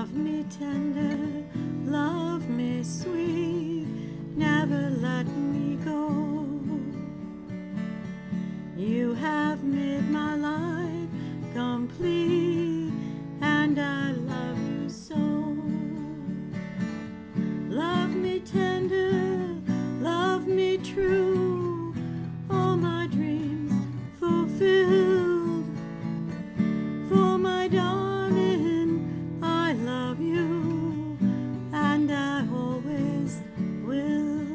Love me tender, love me sweet, never let me go. You have made my life complete, and I love you so. Love me tender, love me true, all my dreams fulfilled. For my darling, I love you, and I always will.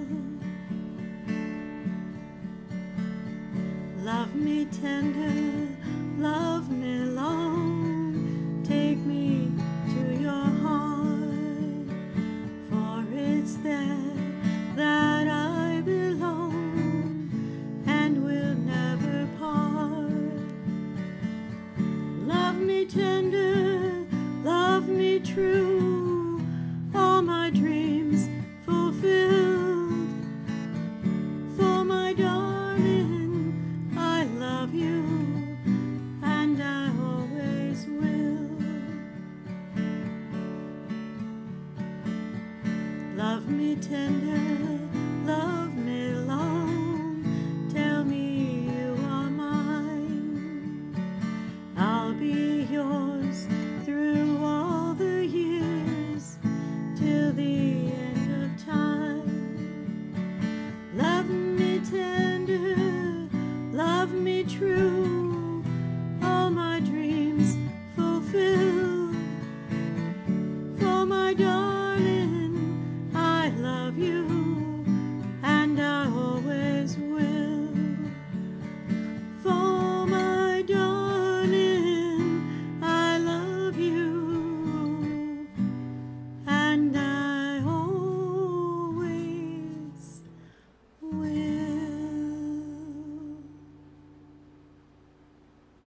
Love me tender, love me long, take me to your heart, for it's there that I belong and will never part. Love me tender, love me true, all my dreams fulfilled. For my darling, I love you, and I always will. Love me tender,